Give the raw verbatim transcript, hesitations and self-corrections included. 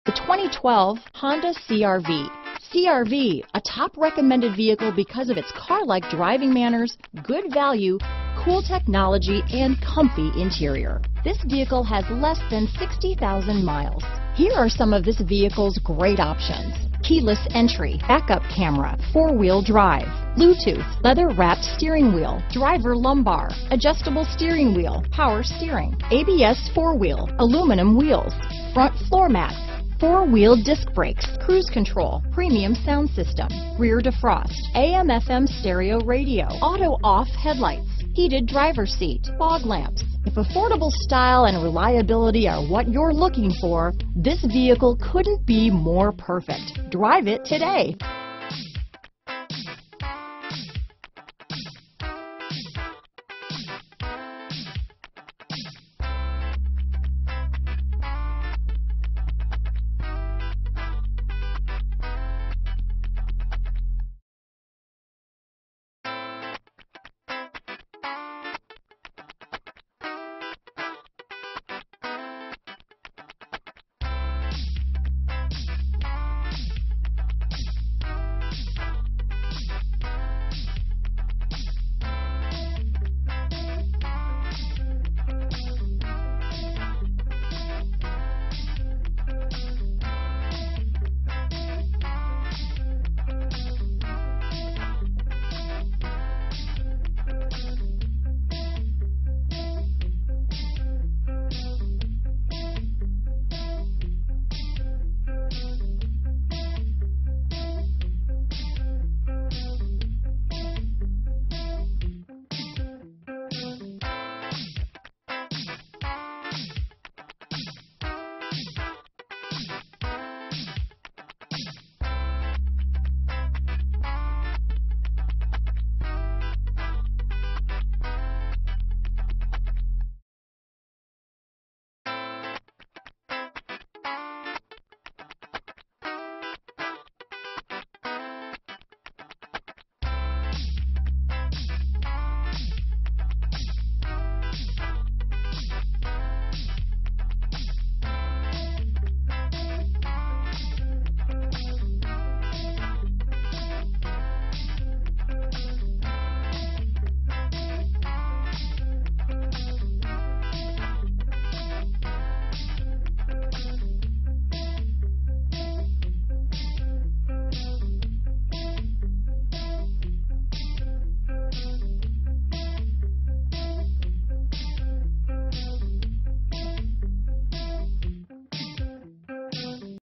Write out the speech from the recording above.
The twenty twelve Honda C R V. C R V, a top recommended vehicle because of its car-like driving manners, good value, cool technology, and comfy interior. This vehicle has less than sixty thousand miles. Here are some of this vehicle's great options: keyless entry, backup camera, four-wheel drive, Bluetooth, leather-wrapped steering wheel, driver lumbar, adjustable steering wheel, power steering, A B S four-wheel, aluminum wheels, front floor mats, four-wheel disc brakes, cruise control, premium sound system, rear defrost, A M F M stereo radio, auto-off headlights, heated driver's seat, fog lamps. If affordable style and reliability are what you're looking for, this vehicle couldn't be more perfect. Drive it today.